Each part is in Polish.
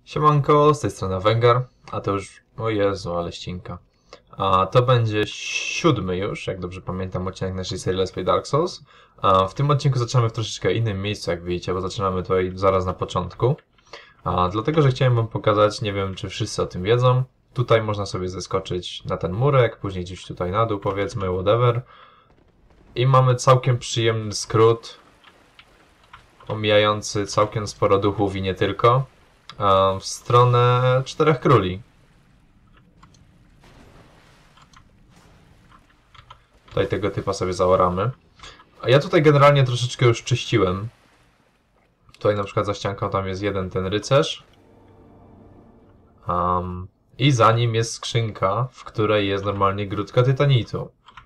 Siemanko, z tej strony Węgar, a to już, o Jezu, ale ścinka. A to będzie 7. już, jak dobrze pamiętam, odcinek naszej serii Let's Play Dark Souls. A w tym odcinku zaczynamy w troszeczkę innym miejscu, jak widzicie, bo zaczynamy tutaj zaraz na początku. Dlatego, że chciałem wam pokazać, nie wiem czy wszyscy o tym wiedzą, tutaj można sobie zeskoczyć na ten murek, później gdzieś tutaj na dół powiedzmy, whatever. I mamy całkiem przyjemny skrót, omijający całkiem sporo duchów i nie tylko. W stronę Czterech Króli. Tutaj tego typa sobie zaoramy. A ja tutaj generalnie troszeczkę już czyściłem. Tutaj na przykład za ścianką tam jest jeden ten rycerz. I za nim jest skrzynka, w której jest normalnie grudka tytanitu.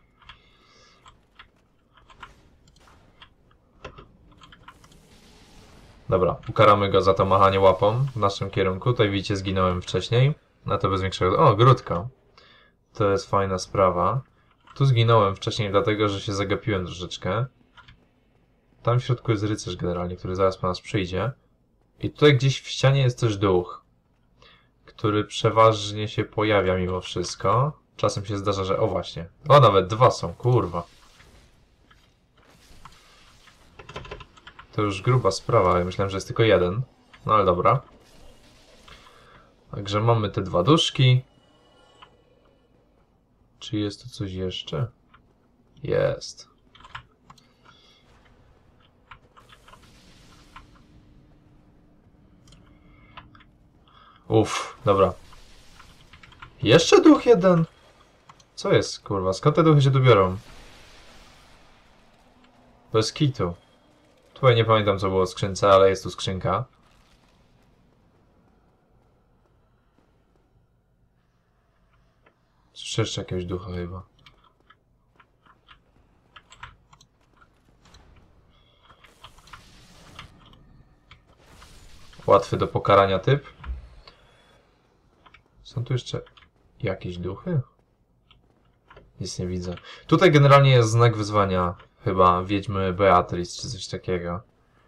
Dobra, ukaramy go za to machanie łapą w naszym kierunku. Tutaj widzicie, zginąłem wcześniej. Na to bez większego... O, grudka. To jest fajna sprawa. Tu zginąłem wcześniej dlatego, że się zagapiłem troszeczkę. Tam w środku jest rycerz generalnie, który zaraz po nas przyjdzie. I tutaj gdzieś w ścianie jest też duch, który przeważnie się pojawia mimo wszystko. Czasem się zdarza, że... O właśnie. O, nawet dwa są, kurwa. To już gruba sprawa, ja myślałem, że jest tylko jeden. No ale dobra. Także mamy te dwa duszki. Czy jest tu coś jeszcze? Jest. Uff, dobra. Jeszcze duch jeden? Co jest, kurwa? Skąd te duchy się tu biorą? Bez kitu. Tutaj nie pamiętam, co było w skrzynce, ale jest tu skrzynka. Słyszę jeszcze jakiegoś ducha chyba. Łatwy do pokarania typ. Są tu jeszcze jakieś duchy? Nic nie widzę. Tutaj generalnie jest znak wyzwania. Chyba wiedźmy Beatrice czy coś takiego.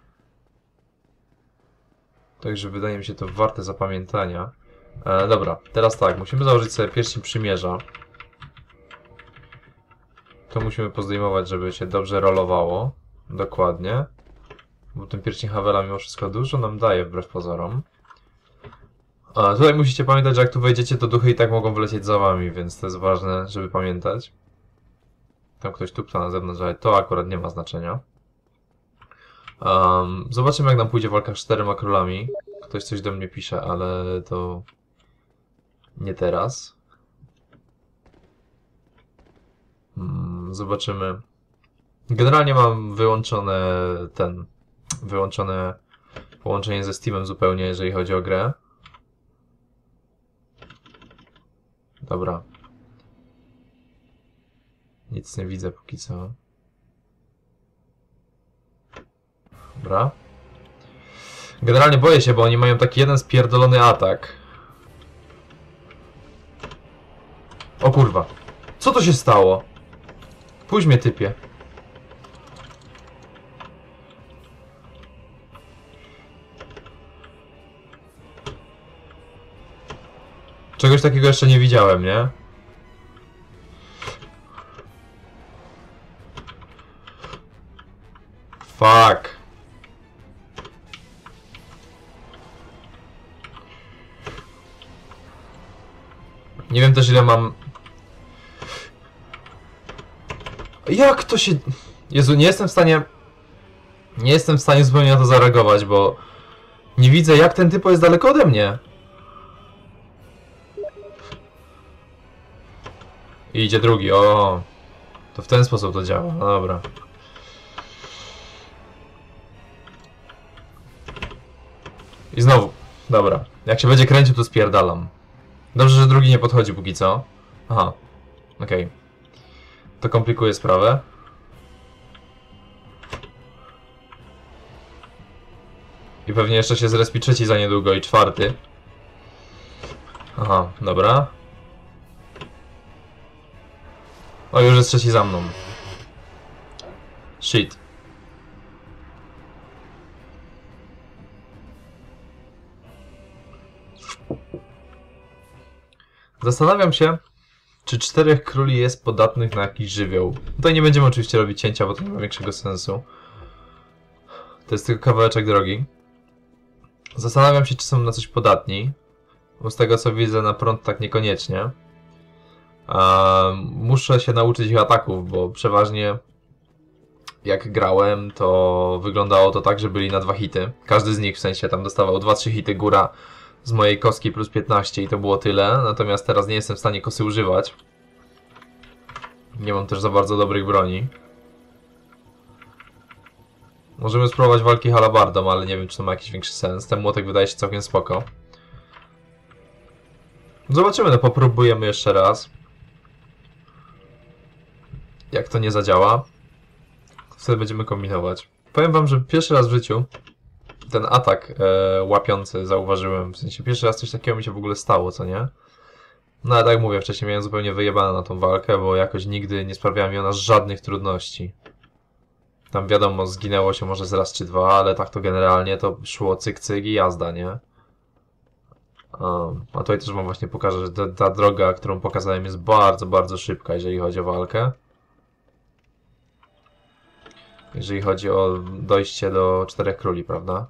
Także wydaje mi się to warte zapamiętania. Dobra, teraz tak, musimy założyć sobie pierścień przymierza. To musimy pozdejmować, żeby się dobrze rolowało. Dokładnie. Bo ten pierścień Havela mimo wszystko dużo nam daje, wbrew pozorom. Tutaj musicie pamiętać, że jak tu wejdziecie, to duchy i tak mogą wylecieć za wami, więc to jest ważne, żeby pamiętać. Tam ktoś tupta na zewnątrz, ale to akurat nie ma znaczenia. Zobaczymy, jak nam pójdzie walka z 4 królami. Ktoś coś do mnie pisze, ale to nie teraz. Zobaczymy. Generalnie mam wyłączone połączenie ze Steamem zupełnie, jeżeli chodzi o grę. Dobra. Nic nie widzę póki co. Dobra. Generalnie boję się, bo oni mają taki jeden spierdolony atak. O kurwa. Co to się stało? Pójdź mnie, typie. Czegoś takiego jeszcze nie widziałem, nie? Fuck. Nie wiem też, ile mam... Jak to się... Jezu, nie jestem w stanie... Nie jestem w stanie zupełnie na to zareagować, bo... Nie widzę, jak ten typo jest daleko ode mnie. I idzie drugi, o. To w ten sposób to działa, no dobra. I znowu, dobra. Jak się będzie kręcił, to spierdalam. Dobrze, że drugi nie podchodzi póki co. Aha, okej. To komplikuje sprawę. I pewnie jeszcze się zrespi trzeci za niedługo i czwarty. Aha, dobra. O, już jest trzeci za mną. Shit. Zastanawiam się, czy 4 króli jest podatnych na jakiś żywioł. Tutaj nie będziemy oczywiście robić cięcia, bo to nie ma większego sensu. To jest tylko kawałeczek drogi. Zastanawiam się, czy są na coś podatni. Bo z tego co widzę, na prąd tak niekoniecznie. Muszę się nauczyć ich ataków, bo przeważnie jak grałem, to wyglądało to tak, że byli na 2 hity. Każdy z nich w sensie tam dostawał 2-3 hity góra z mojej kostki plus 15 i to było tyle. Natomiast teraz nie jestem w stanie kosy używać. Nie mam też za bardzo dobrych broni. Możemy spróbować walki halabardą, ale nie wiem, czy to ma jakiś większy sens. Ten młotek wydaje się całkiem spoko. Zobaczymy, no popróbujemy jeszcze raz. Jak to nie zadziała, wtedy będziemy kombinować. Powiem wam, że pierwszy raz w życiu ten atak łapiący zauważyłem. W sensie pierwszy raz coś takiego mi się w ogóle stało, co nie? No ale tak jak mówię, wcześniej miałem zupełnie wyjebane na tą walkę, bo jakoś nigdy nie sprawiała mi ona żadnych trudności. Tam wiadomo, zginęło się może z raz czy dwa, ale tak to generalnie to szło cyk cyk i jazda, nie? A tutaj też wam właśnie pokażę, że ta droga, którą pokazałem, jest bardzo, bardzo szybka, jeżeli chodzi o walkę. Jeżeli chodzi o dojście do 4 króli, prawda?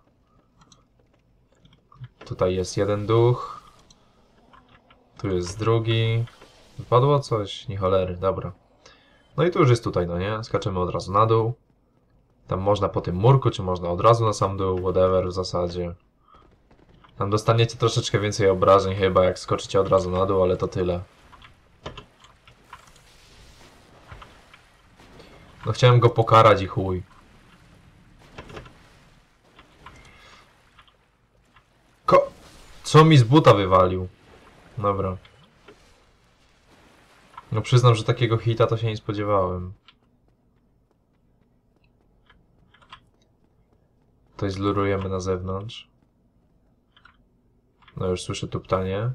Tutaj jest jeden duch. Tu jest drugi. Wypadło coś? Nie cholery, dobra. No i tu już jest tutaj, no nie? Skaczemy od razu na dół. Tam można po tym murku, czy można od razu na sam dół, whatever w zasadzie. Tam dostaniecie troszeczkę więcej obrażeń chyba, jak skoczycie od razu na dół, ale to tyle. No chciałem go pokarać i chuj. Co mi z buta wywalił? Dobra. No przyznam, że takiego hita to się nie spodziewałem. To zlurujemy na zewnątrz. No już słyszę tuptanie.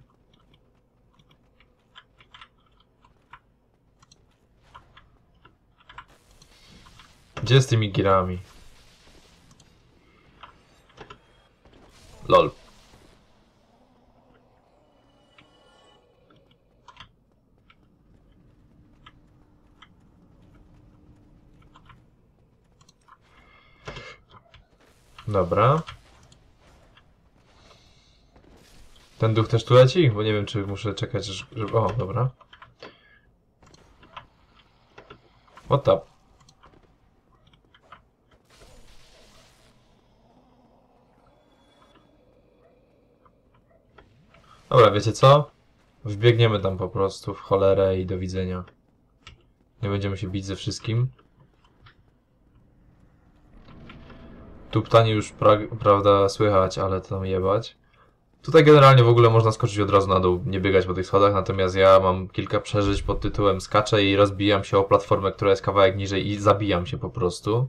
Gdzie z tymi girami? Lol. Dobra. Ten duch też tu leci? Bo nie wiem, czy muszę czekać, żeby... O, dobra. What up? Dobra, wiecie co? Wbiegniemy tam po prostu w cholerę i do widzenia. Nie będziemy się bić ze wszystkim. Tuptanie już prawda słychać, ale to tam jebać. Tutaj generalnie w ogóle można skoczyć od razu na dół, nie biegać po tych schodach, natomiast ja mam kilka przeżyć pod tytułem skaczę i rozbijam się o platformę, która jest kawałek niżej i zabijam się po prostu.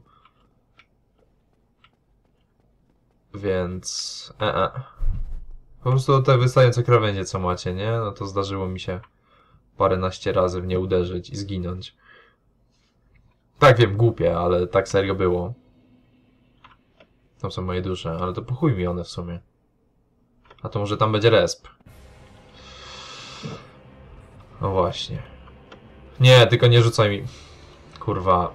Więc... Po prostu te wystające krawędzie co macie, nie? No to zdarzyło mi się paręnaście razy w nie uderzyć i zginąć. Tak wiem, głupie, ale tak serio było. Tam są moje dusze, ale to po chuj mi one w sumie. A to może tam będzie resp. No właśnie. Nie, tylko nie rzucaj mi. Kurwa.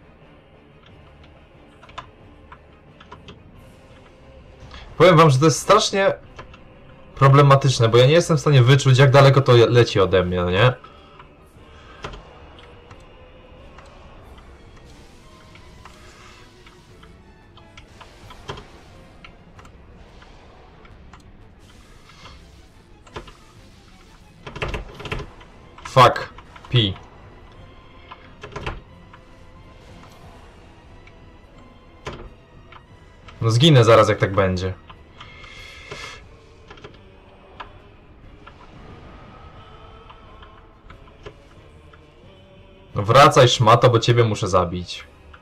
Powiem wam, że to jest strasznie problematyczne, bo ja nie jestem w stanie wyczuć, jak daleko to leci ode mnie, no nie? Fuck. Pi. No zginę zaraz, jak tak będzie. No wracaj, szmato, bo ciebie muszę zabić.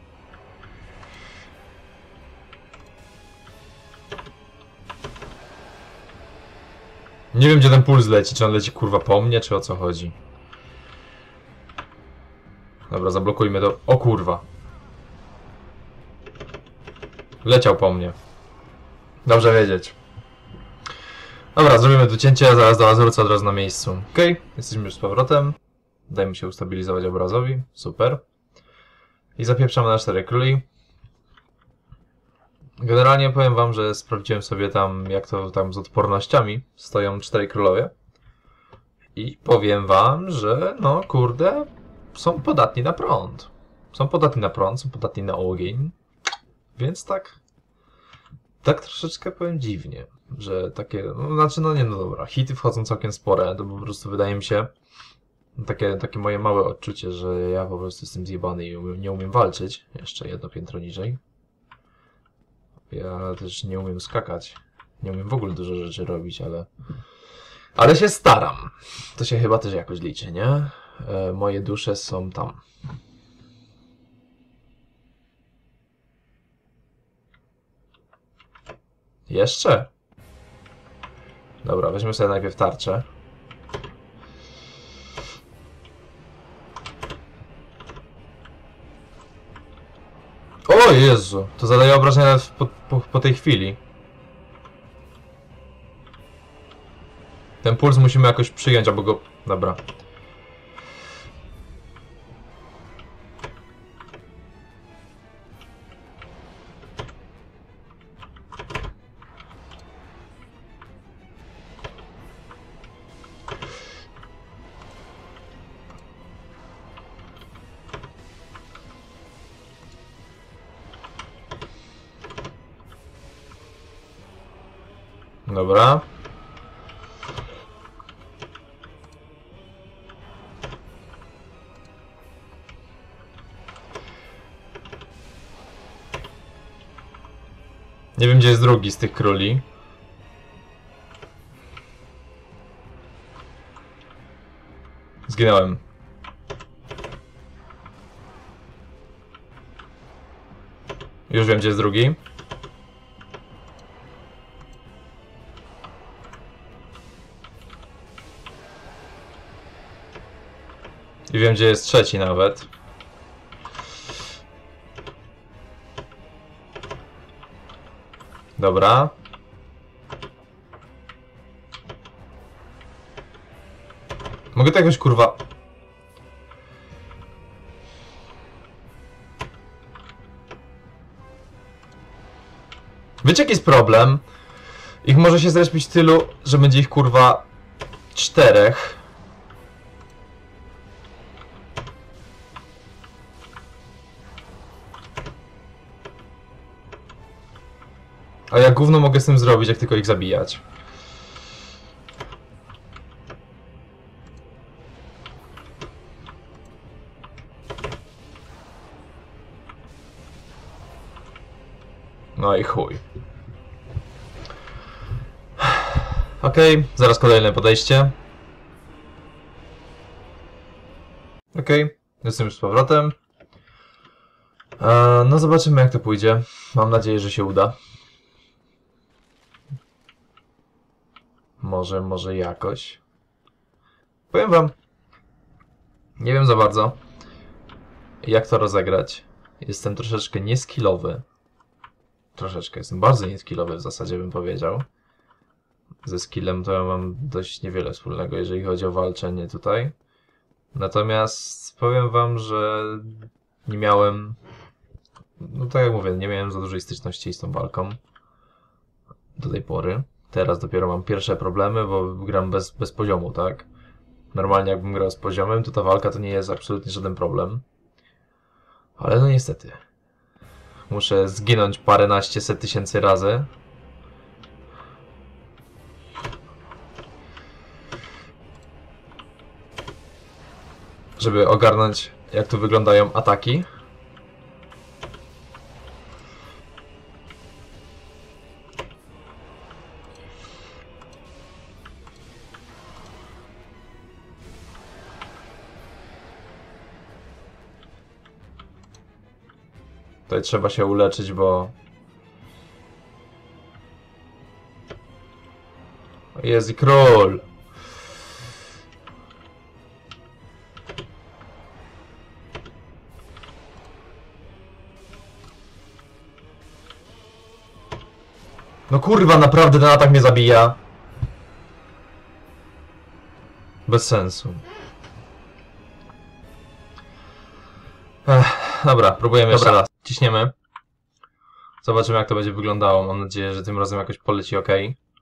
Nie wiem, gdzie ten puls leci. Czy on leci kurwa po mnie, czy o co chodzi? Dobra, zablokujmy to. O kurwa. Leciał po mnie. Dobrze wiedzieć. Dobra, zrobimy tu cięcie, zaraz do was wrócę od razu na miejscu. Okej, jesteśmy już z powrotem. Dajmy się ustabilizować obrazowi. Super. I zapieprzamy na 4 króli. Generalnie powiem wam, że sprawdziłem sobie tam, jak to tam z odpornościami stoją 4 królowie. I powiem wam, że no kurde, są podatni na prąd. Są podatni na prąd, są podatni na ogień. Więc tak troszeczkę powiem dziwnie, że takie, no znaczy no nie, no dobra, hity wchodzą całkiem spore, to po prostu wydaje mi się takie moje małe odczucie, że ja po prostu jestem zjebany i nie umiem walczyć, jeszcze jedno piętro niżej. Ja też nie umiem skakać, nie umiem w ogóle dużo rzeczy robić, ale się staram. To się chyba też jakoś liczy, nie? Moje dusze są tam. Jeszcze? Dobra, weźmy sobie najpierw tarczę. O Jezu, to zadaje obrażenia nawet po tej chwili. Ten puls musimy jakoś przyjąć, albo go... Dobra. Dobra. Nie wiem, gdzie jest drugi z tych króli. Zginąłem. Już wiem, gdzie jest drugi. I wiem, gdzie jest trzeci nawet. Dobra. Mogę to jakoś kurwa... Wiecie jaki jest problem? Ich może się zrespić tylu, że będzie ich kurwa 4. A ja gówno mogę z tym zrobić, jak tylko ich zabijać. No i chuj. Okej, zaraz kolejne podejście. Okej, jestem już z powrotem. No zobaczymy, jak to pójdzie. Mam nadzieję, że się uda. Może jakoś. Powiem wam, nie wiem za bardzo, jak to rozegrać. Jestem troszeczkę nieskillowy. Jestem bardzo nieskillowy w zasadzie, bym powiedział. Ze skillem to ja mam dość niewiele wspólnego, jeżeli chodzi o walczenie tutaj. Natomiast powiem wam, że nie miałem... No tak jak mówię, nie miałem za dużej styczności z tą walką. Do tej pory. Teraz dopiero mam pierwsze problemy, bo gram bez poziomu, tak? Normalnie jakbym grał z poziomem, to ta walka to nie jest absolutnie żaden problem. Ale no niestety. Muszę zginąć paręnaście set tysięcy razy. Żeby ogarnąć, jak tu wyglądają ataki. Tutaj trzeba się uleczyć, bo... Jest i król! No kurwa, naprawdę ten atak mnie zabija. Bez sensu. Dobra, próbujemy jeszcze raz. Ciśniemy. Zobaczymy, jak to będzie wyglądało. Mam nadzieję, że tym razem jakoś poleci ok.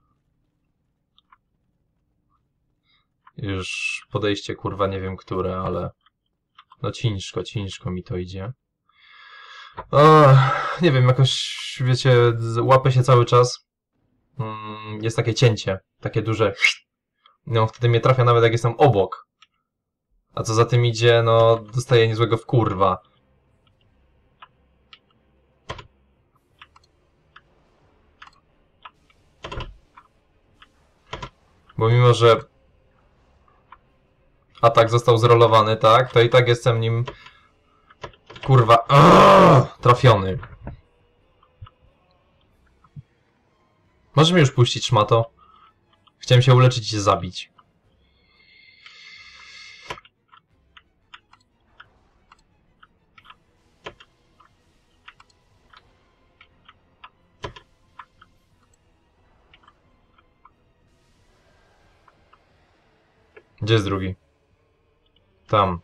Już podejście, kurwa, nie wiem które, ale... No ciężko mi to idzie. O, nie wiem, jakoś, wiecie, łapę się cały czas. Jest takie cięcie, takie duże. No, wtedy mnie trafia nawet jak jestem obok. A co za tym idzie, no, dostaję niezłego wkurwa. Bo mimo, że atak został zrolowany, tak, to i tak jestem nim, kurwa, trafiony. Możesz mnie już puścić, szmato? Chciałem się uleczyć i się zabić. Gdzie jest drugi? Tam.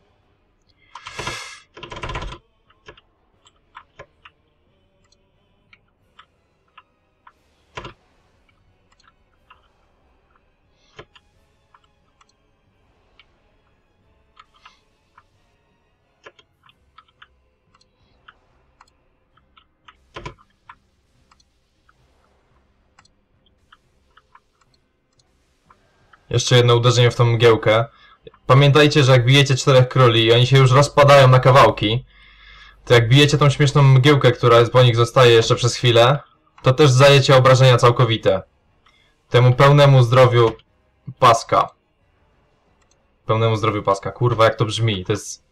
Jeszcze jedno uderzenie w tą mgiełkę. Pamiętajcie, że jak bijecie 4 króli i oni się już rozpadają na kawałki, to jak bijecie tą śmieszną mgiełkę, która po nich zostaje jeszcze przez chwilę, to też zajecie obrażenia całkowite. Temu pełnemu zdrowiu paska. Pełnemu zdrowiu paska. Kurwa, jak to brzmi. To jest...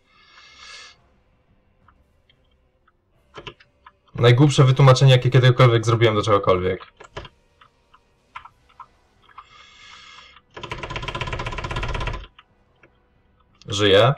najgłupsze wytłumaczenie, jakie kiedykolwiek zrobiłem do czegokolwiek. Żyje.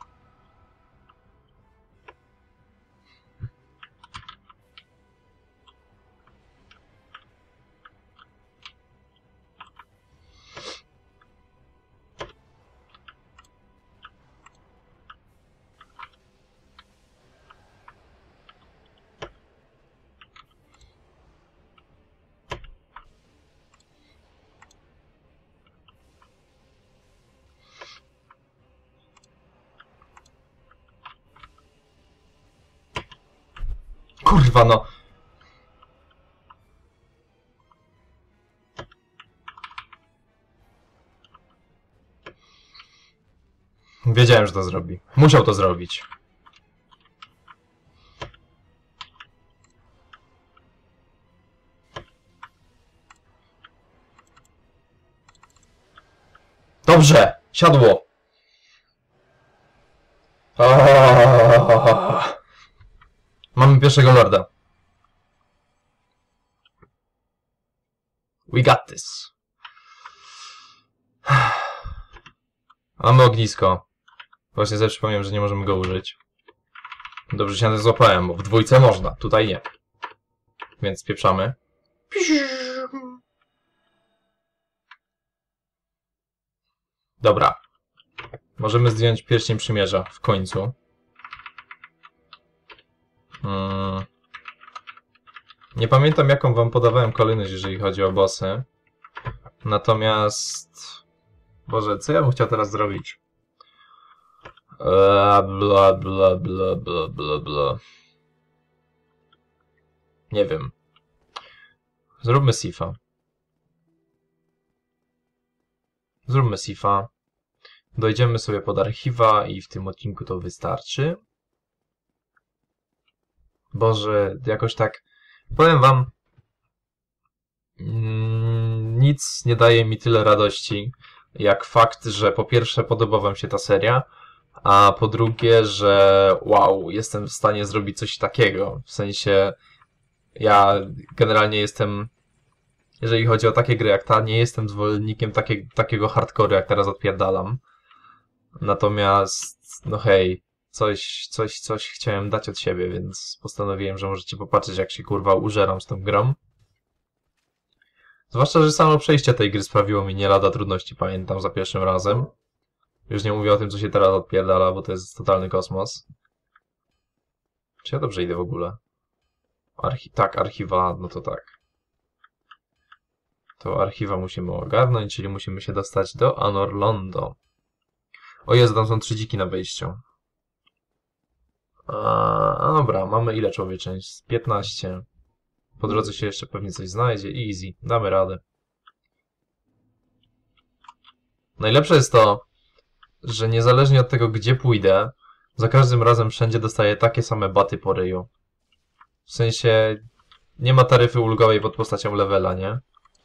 Kurwa no. Wiedziałem, że to zrobi. Musiał to zrobić. Dobrze! Siadło! Mamy pierwszego lorda. We got this. Mamy ognisko. Właśnie sobie przypomniałem, że nie możemy go użyć. Dobrze się na to złapałem, bo w dwójce można, tutaj nie. Więc pieprzamy. Dobra. Możemy zdjąć pierścień przymierza w końcu. Nie pamiętam, jaką wam podawałem kolejność, jeżeli chodzi o bossy. Natomiast... Boże, co ja bym chciał teraz zrobić? Bla, bla, bla, bla, bla, bla. Nie wiem. Zróbmy Sifa. Zróbmy Sifa. Dojdziemy sobie pod archiwa i w tym odcinku to wystarczy. Boże, jakoś tak... Powiem wam... nic nie daje mi tyle radości, jak fakt, że po pierwsze podoba wam się ta seria, a po drugie, że wow, jestem w stanie zrobić coś takiego. W sensie, ja generalnie jestem, jeżeli chodzi o takie gry jak ta, nie jestem zwolennikiem takiego hardcore'u, jak teraz odpierdalam. Natomiast, no hej, coś chciałem dać od siebie, więc postanowiłem, że możecie popatrzeć, jak się kurwa użeram z tą grą. Zwłaszcza, że samo przejście tej gry sprawiło mi nie lada trudności, pamiętam, za pierwszym razem. Już nie mówię o tym, co się teraz odpierdala, bo to jest totalny kosmos. Czy ja dobrze idę w ogóle? Tak, archiwa, no to tak. To archiwa musimy ogarnąć, czyli musimy się dostać do Anor Londo. O Jezu, tam są 3 dziki na wejściu. Dobra, mamy ile człowieczeństw? 15. Po drodze się jeszcze pewnie coś znajdzie. Easy, damy radę. Najlepsze jest to, że niezależnie od tego, gdzie pójdę, za każdym razem wszędzie dostaję takie same baty po ryju. W sensie, nie ma taryfy ulgowej pod postacią levela, nie?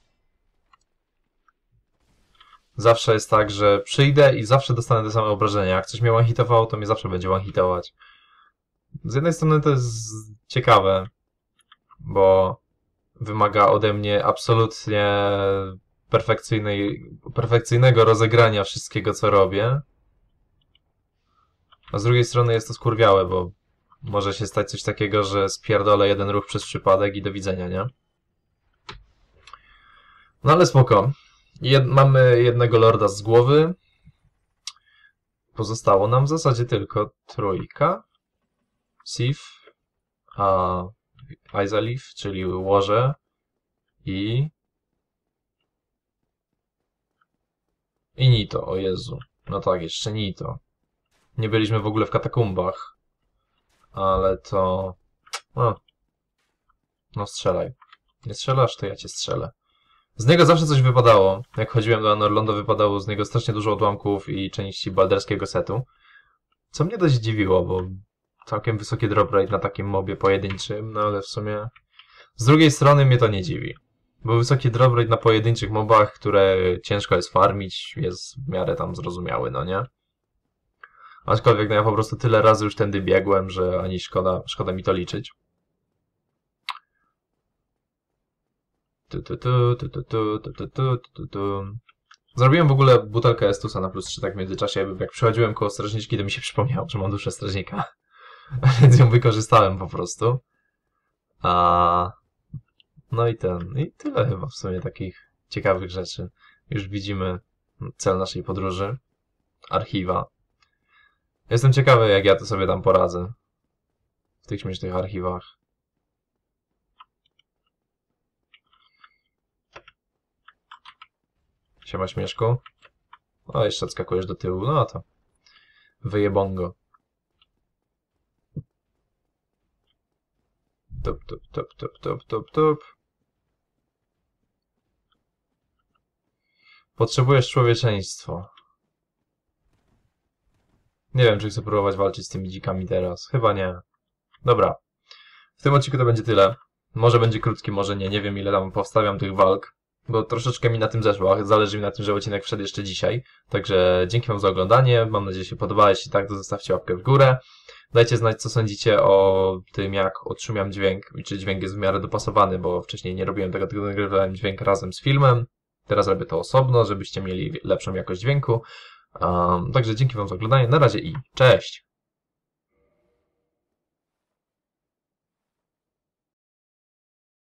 Zawsze jest tak, że przyjdę i zawsze dostanę te same obrażenia. Jak coś mnie one-hitowało, to mnie zawsze będzie one-hitować. Z jednej strony to jest ciekawe, bo wymaga ode mnie absolutnie perfekcyjnego rozegrania wszystkiego, co robię. A z drugiej strony jest to skurwiałe, bo może się stać coś takiego, że spierdolę jeden ruch przez przypadek i do widzenia, nie? No ale spoko. Mamy jednego lorda z głowy. Pozostało nam w zasadzie tylko 3. Sif, a Izalith, czyli łoże i Nito, o Jezu. No tak, jeszcze Nito. Nie byliśmy w ogóle w katakumbach, ale to... No strzelaj. Nie strzelasz, to ja cię strzelę. Z niego zawsze coś wypadało. Jak chodziłem do Anor Londo, wypadało z niego strasznie dużo odłamków i części balderskiego setu. Co mnie dość dziwiło, bo całkiem wysoki drop rate na takim mobie pojedynczym, no ale w sumie... Z drugiej strony mnie to nie dziwi. Bo wysoki drop rate na pojedynczych mobach, które ciężko jest farmić, jest w miarę tam zrozumiały, no nie? Aczkolwiek no ja po prostu tyle razy już tędy biegłem, że ani szkoda mi to liczyć. Zrobiłem w ogóle butelkę Estusa na +3 tak w międzyczasie, jak przychodziłem koło strażniczki, to mi się przypomniało, że mam duszę strażnika. Więc ją wykorzystałem po prostu. No i i tyle chyba w sumie takich ciekawych rzeczy. Już widzimy cel naszej podróży. Archiwa. Jestem ciekawy, jak ja to sobie tam poradzę. W tych śmiesznych archiwach. Siema śmieszku. O, jeszcze odskakujesz do tyłu. No to wyjebongo. Top, top, top, top, top, top, top. Potrzebujesz człowieczeństwo. Nie wiem, czy chcę próbować walczyć z tymi dzikami teraz. Chyba nie. Dobra. W tym odcinku to będzie tyle. Może będzie krótki, może nie. Nie wiem, ile tam powstawiam tych walk. Bo troszeczkę mi na tym zeszło. Zależy mi na tym, że odcinek wszedł jeszcze dzisiaj. Także dzięki wam za oglądanie. Mam nadzieję, że się podoba. Jeśli tak, to zostawcie łapkę w górę. Dajcie znać, co sądzicie o tym, jak odszumiam dźwięk. I czy dźwięk jest w miarę dopasowany, bo wcześniej nie robiłem tego, tylko nagrywałem dźwięk razem z filmem. Teraz robię to osobno, żebyście mieli lepszą jakość dźwięku. Także dzięki wam za oglądanie. Na razie i cześć!